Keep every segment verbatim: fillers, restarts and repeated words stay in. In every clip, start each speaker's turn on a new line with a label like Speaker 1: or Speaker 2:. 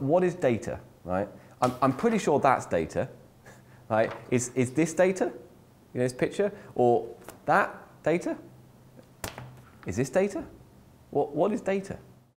Speaker 1: what is data, right? I'm, I'm pretty sure that's data, right? Is, is this data, you know, this picture? Or that data? Is this data? What, what is data?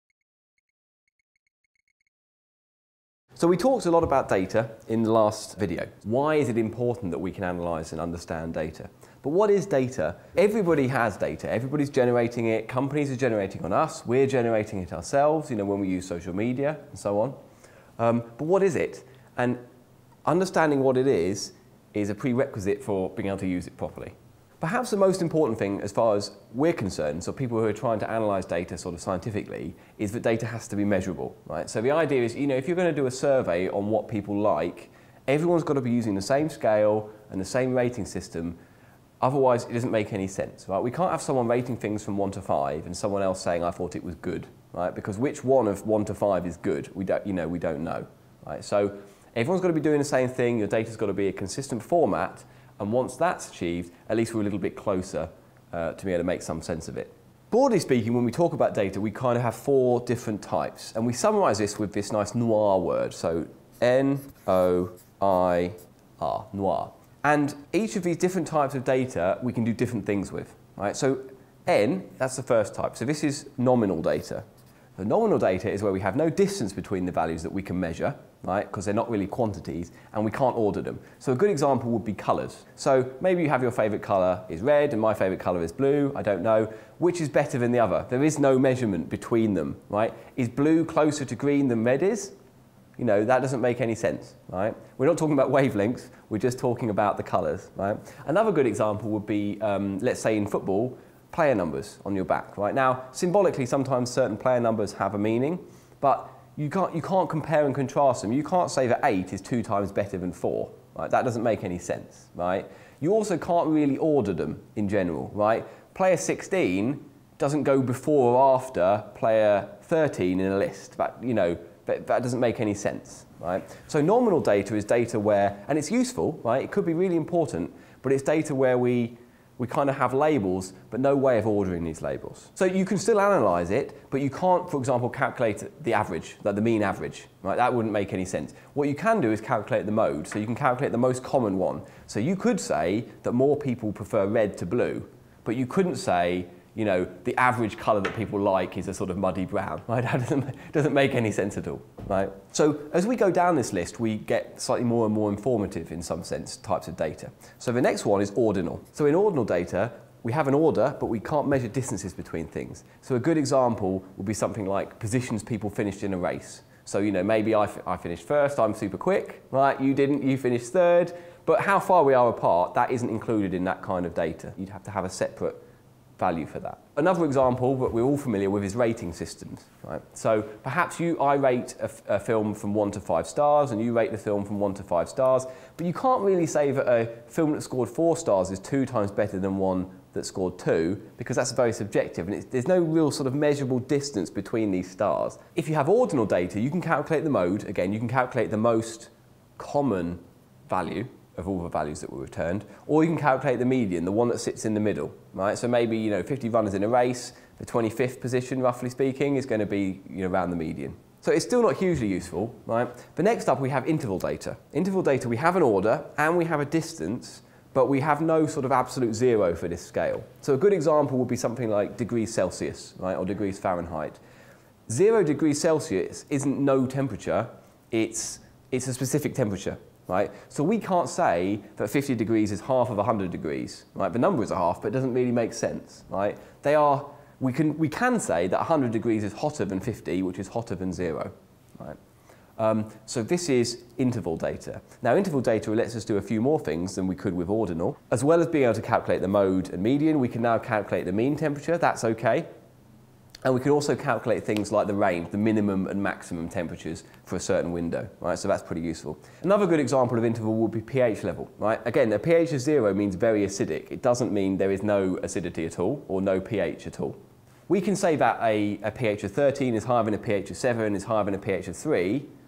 Speaker 1: So we talked a lot about data in the last video. Why is it important that we can analyse and understand data? But what is data? Everybody has data. Everybody's generating it. Companies are generating on us. We're generating it ourselves, you know, when we use social media and so on. Um, but what is it? And understanding what it is is a prerequisite for being able to use it properly. Perhaps the most important thing as far as we're concerned, so people who are trying to analyse data sort of scientifically, is that data has to be measurable, right? So the idea is, you know, if you're going to do a survey on what people like, everyone's got to be using the same scale and the same rating system, otherwise it doesn't make any sense, right? We can't have someone rating things from one to five and someone else saying, I thought it was good, right? Because which one of one to five is good, we don't, you know, we don't know, right? So everyone's got to be doing the same thing, your data's got to be a consistent format, and once that's achieved, at least we're a little bit closer uh, to be able to make some sense of it. Broadly speaking, when we talk about data, we kind of have four different types. And we summarise this with this nice noir word. So N O I R, noir. And each of these different types of data, we can do different things with. Right? So N, that's the first type. So this is nominal data. The nominal data is where we have no distance between the values that we can measure, right? Because they're not really quantities, and we can't order them. So a good example would be colours. So maybe you have your favourite colour is red, and my favourite colour is blue. I don't know. Which is better than the other? There is no measurement between them, right? Is blue closer to green than red is? You know, that doesn't make any sense, right? We're not talking about wavelengths. We're just talking about the colours, right? Another good example would be, um, let's say in football, player numbers on your back, right? Now, symbolically, sometimes certain player numbers have a meaning, but you can't, you can't compare and contrast them. You can't say that eight is two times better than four, right? That doesn't make any sense, right? You also can't really order them in general, right? Player sixteen doesn't go before or after player thirteen in a list, but, you know, that, that doesn't make any sense, right? So nominal data is data where, and it's useful, right? It could be really important, but it's data where we We kind of have labels, but no way of ordering these labels. So you can still analyse it, but you can't, for example, calculate the average, like the mean average, right? That wouldn't make any sense. What you can do is calculate the mode, so you can calculate the most common one. So you could say that more people prefer red to blue, but you couldn't say, you know, the average colour that people like is a sort of muddy brown, right? That doesn't, doesn't make any sense at all, right? So as we go down this list, we get slightly more and more informative, in some sense, types of data. So the next one is ordinal. So in ordinal data, we have an order, but we can't measure distances between things. So a good example would be something like positions people finished in a race. So, you know, maybe I, I finished first, I'm super quick, right? You didn't, you finished third. But how far we are apart, that isn't included in that kind of data. You'd have to have a separate value for that. Another example that we're all familiar with is rating systems, right? So perhaps you, I rate a, a film from one to five stars, and you rate the film from one to five stars, but you can't really say that a film that scored four stars is two times better than one that scored two, because that's very subjective, and it's, there's no real sort of measurable distance between these stars. If you have ordinal data, you can calculate the mode. Again, you can calculate the most common value of all the values that were returned, or you can calculate the median, the one that sits in the middle, right? So maybe, you know, fifty runners in a race, the twenty-fifth position, roughly speaking, is going to be, you know, around the median. So it's still not hugely useful, right? But next up, we have interval data. Interval data, we have an order and we have a distance, but we have no sort of absolute zero for this scale. So a good example would be something like degrees Celsius, right, or degrees Fahrenheit. Zero degrees Celsius isn't no temperature, it's, it's a specific temperature. Right? So we can't say that fifty degrees is half of one hundred degrees. Right? The number is a half, but it doesn't really make sense. Right? They are, we, can, we can say that one hundred degrees is hotter than fifty, which is hotter than zero. Right? Um, so this is interval data. Now interval data lets us do a few more things than we could with ordinal. As well as being able to calculate the mode and median, we can now calculate the mean temperature. That's okay. And we can also calculate things like the range, the minimum and maximum temperatures for a certain window, right? So that's pretty useful. Another good example of interval would be pH level, right? Again, a pH of zero means very acidic. It doesn't mean there is no acidity at all or no pH at all. We can say that a, a pH of thirteen is higher than a pH of seven, is higher than a pH of three,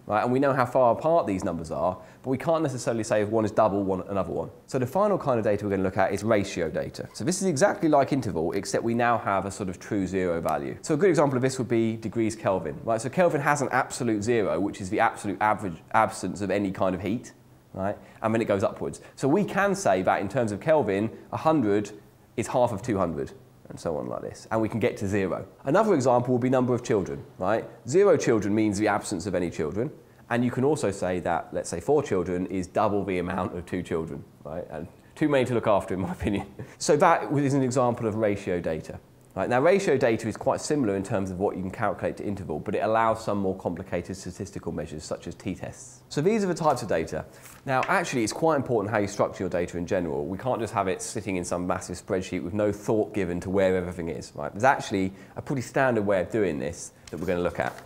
Speaker 1: right? And we know how far apart these numbers are, but we can't necessarily say if one is double one another one. So the final kind of data we're going to look at is ratio data. So this is exactly like interval, except we now have a sort of true zero value. So a good example of this would be degrees Kelvin, right? So Kelvin has an absolute zero, which is the absolute average absence of any kind of heat, right? And then it goes upwards. So we can say that in terms of Kelvin, one hundred is half of two hundred. And so on like this, and we can get to zero. Another example would be number of children, right? Zero children means the absence of any children, and you can also say that, let's say four children is double the amount of two children, right? And too many to look after, in my opinion. So that is an example of ratio data. Right, now ratio data is quite similar in terms of what you can calculate to interval, but it allows some more complicated statistical measures such as t-tests. So these are the types of data. Now actually it's quite important how you structure your data in general. We can't just have it sitting in some massive spreadsheet with no thought given to where everything is. Right? There's actually a pretty standard way of doing this that we're going to look at.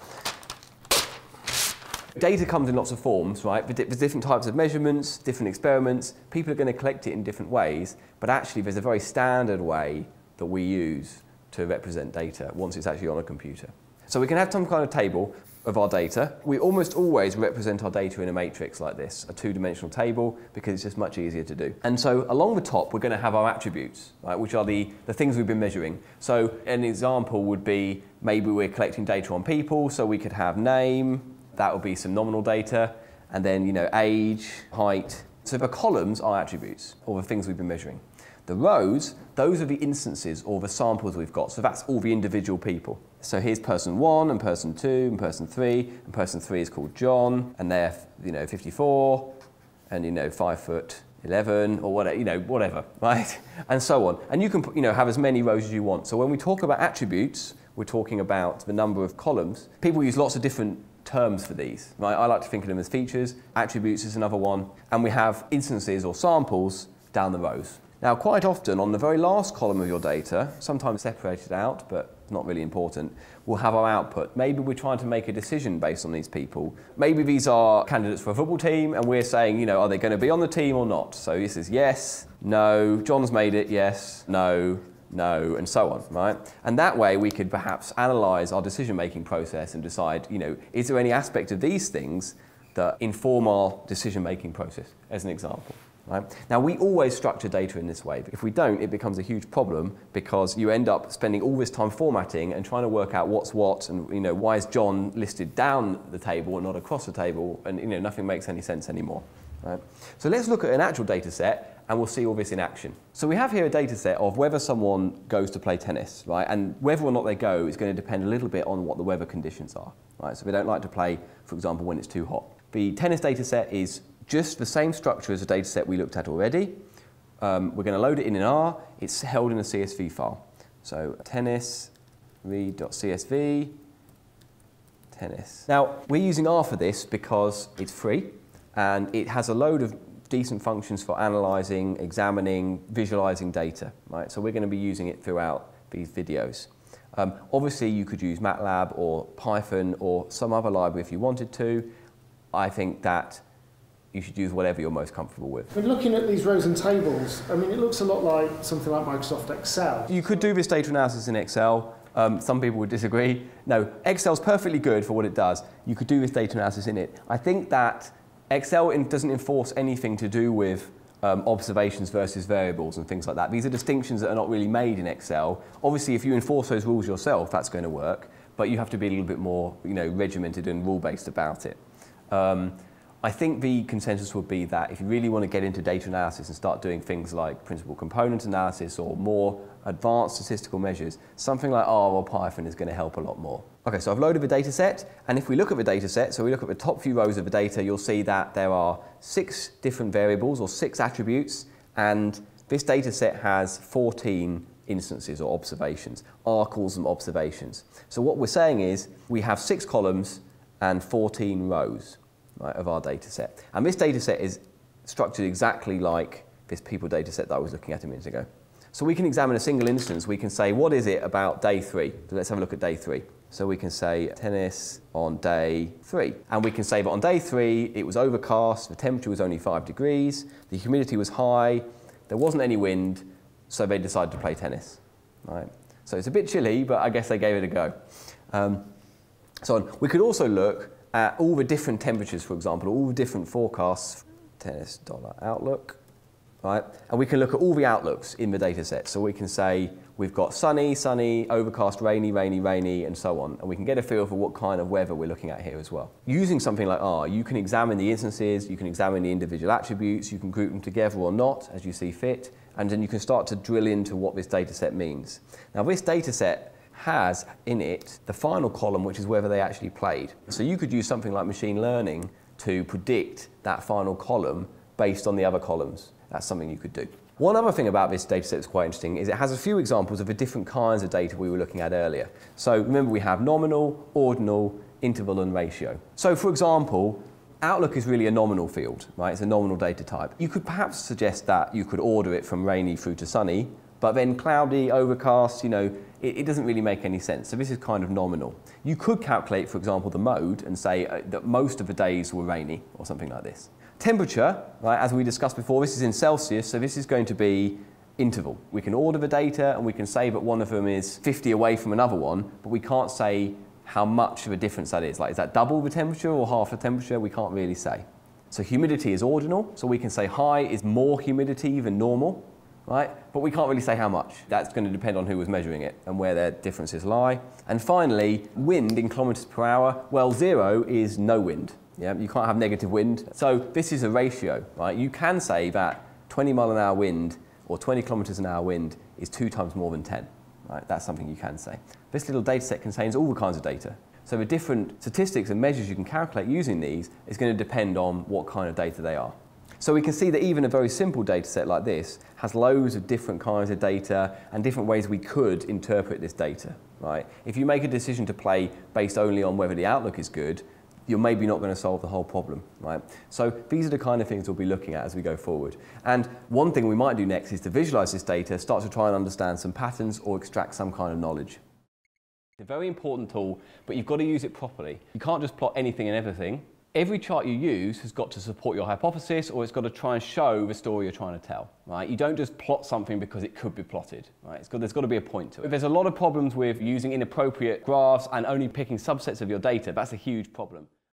Speaker 1: Data comes in lots of forms, right? There's different types of measurements, different experiments. People are going to collect it in different ways, but actually there's a very standard way that we use to represent data once it's actually on a computer. So we can have some kind of table of our data. We almost always represent our data in a matrix like this, a two-dimensional table, because it's just much easier to do. And so along the top, we're going to have our attributes, right, which are the, the things we've been measuring. So an example would be maybe we're collecting data on people, so we could have name, that would be some nominal data, and then you know age, height. So the columns are attributes, or the things we've been measuring. The rows, those are the instances or the samples we've got, so that's all the individual people. So here's person one and person two and person three, and person three is called John, and they're you know fifty-four, and you know five foot eleven or whatever, you know whatever, right? And so on. And you can you know have as many rows as you want. So when we talk about attributes, we're talking about the number of columns. People use lots of different terms for these, right? I like to think of them as features. Attributes is another one, and we have instances or samples down the rows. Now, quite often, on the very last column of your data, sometimes separated out, but not really important, we'll have our output. Maybe we're trying to make a decision based on these people. Maybe these are candidates for a football team, and we're saying, you know, are they going to be on the team or not? So this is yes, no, John's made it, yes, no, no, and so on, right? And that way, we could perhaps analyse our decision-making process and decide, you know, is there any aspect of these things that inform our decision-making process, as an example. Right? Now, we always structure data in this way. If we don't, it becomes a huge problem because you end up spending all this time formatting and trying to work out what's what and you know, why is John listed down the table and not across the table, and you know, nothing makes any sense anymore. Right? So let's look at an actual data set and we'll see all this in action. So we have here a data set of whether someone goes to play tennis, right? And whether or not they go is going to depend a little bit on what the weather conditions are. Right? So they don't like to play, for example, when it's too hot. The tennis data set is just the same structure as the data set we looked at already. Um, we're going to load it in in R. It's held in a C S V file. So tennis read.csv tennis. Now, we're using R for this because it's free and it has a load of decent functions for analysing, examining, visualising data. Right? So we're going to be using it throughout these videos. Um, obviously, you could use MATLAB or Python or some other library if you wanted to. I think that you should use whatever you're most comfortable with.
Speaker 2: When looking at these rows and tables, I mean, it looks a lot like something like Microsoft Excel.
Speaker 1: You could do this data analysis in Excel. Um, some people would disagree. No, Excel's perfectly good for what it does. You could do this data analysis in it. I think that Excel in, doesn't enforce anything to do with um, observations versus variables and things like that. These are distinctions that are not really made in Excel. Obviously, if you enforce those rules yourself, that's going to work, but you have to be a little bit more, you know, regimented and rule-based about it. Um, I think the consensus would be that if you really want to get into data analysis and start doing things like principal component analysis or more advanced statistical measures, something like R or Python is going to help a lot more. Okay, so I've loaded the data set, and if we look at the data set, so we look at the top few rows of the data, you'll see that there are six different variables or six attributes, and this data set has fourteen instances or observations. R calls them observations. So what we're saying is we have six columns and fourteen rows. Right, of our data set. And this data set is structured exactly like this people data set that I was looking at a minute ago. So we can examine a single instance. We can say, what is it about day three? So let's have a look at day three. So we can say tennis on day three. And we can say that on day three, it was overcast, the temperature was only five degrees, the humidity was high, there wasn't any wind, so they decided to play tennis. Right? So it's a bit chilly, but I guess they gave it a go. Um, so on. We could also look at all the different temperatures, for example, all the different forecasts, tennis dollar outlook, right? And we can look at all the outlooks in the data set. So we can say we've got sunny, sunny, overcast, rainy, rainy, rainy, and so on. And we can get a feel for what kind of weather we're looking at here as well. Using something like R, you can examine the instances, you can examine the individual attributes, you can group them together or not, as you see fit, and then you can start to drill into what this data set means. Now, this data set has in it the final column, which is whether they actually played. So you could use something like machine learning to predict that final column based on the other columns. That's something you could do. One other thing about this data set that's quite interesting is it has a few examples of the different kinds of data we were looking at earlier. So remember, we have nominal, ordinal, interval, and ratio. So for example, outlook is really a nominal field, right? It's a nominal data type. You could perhaps suggest that you could order it from rainy through to sunny, but then cloudy, overcast, you know, it, it doesn't really make any sense. So this is kind of nominal. You could calculate, for example, the mode and say uh, that most of the days were rainy or something like this. Temperature, right, as we discussed before, this is in Celsius, so this is going to be interval. We can order the data and we can say that one of them is fifty away from another one, but we can't say how much of a difference that is. Like, is that double the temperature or half the temperature? We can't really say. So humidity is ordinal, so we can say high is more humidity than normal, right? But we can't really say how much. That's going to depend on who was measuring it and where their differences lie. And finally, wind in kilometers per hour. Well, zero is no wind. Yeah, you can't have negative wind. So this is a ratio, right? You can say that twenty mile an hour wind or twenty kilometers an hour wind is two times more than ten, right? That's something you can say. This little data set contains all the kinds of data. So the different statistics and measures you can calculate using these is going to depend on what kind of data they are. So we can see that even a very simple data set like this has loads of different kinds of data and different ways we could interpret this data, right? If you make a decision to play based only on whether the outlook is good, you're maybe not going to solve the whole problem, right? So these are the kind of things we'll be looking at as we go forward. And one thing we might do next is to visualize this data, start to try and understand some patterns or extract some kind of knowledge. It's a very important tool, but you've got to use it properly. You can't just plot anything and everything. Every chart you use has got to support your hypothesis, or it's got to try and show the story you're trying to tell, right? You don't just plot something because it could be plotted, right? It's got, there's got to be a point to it. If there's a lot of problems with using inappropriate graphs and only picking subsets of your data, that's a huge problem.